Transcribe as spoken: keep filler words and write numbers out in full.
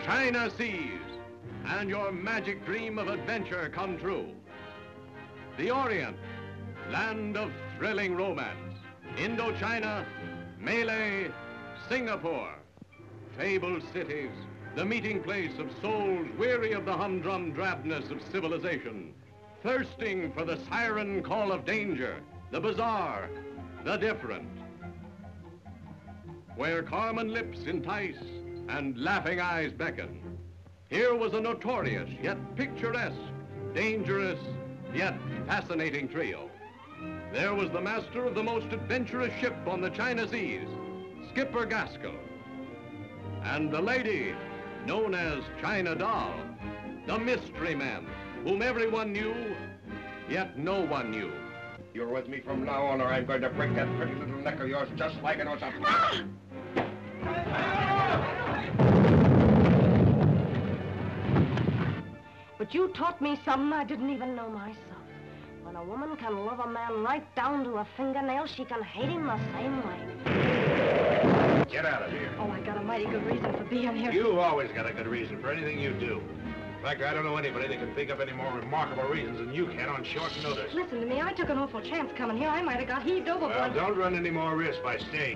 China seas, and your magic dream of adventure come true. The Orient, land of thrilling romance. Indochina, Malay, Singapore. Fabled cities, the meeting place of souls weary of the humdrum drabness of civilization, thirsting for the siren call of danger, the bizarre, the different. Where carmine lips entice and laughing eyes beckon, here was a notorious yet picturesque, dangerous yet fascinating trio. There was the master of the most adventurous ship on the China seas, Skipper Gaskell, and the lady known as China Doll, the mystery man, whom everyone knew, yet no one knew. You're with me from now on, or I'm going to break that pretty little neck of yours just like it was a... Ah! But you taught me something I didn't even know myself. When a woman can love a man right down to a fingernail, she can hate him the same way. Get out of here. Oh, I got a mighty good reason for being here. You always got a good reason for anything you do. In fact, I don't know anybody that can think of any more remarkable reasons than you can on short notice. Listen to me, I took an awful chance coming here. I might have got heaved overboard. Well, don't run any more risks by staying.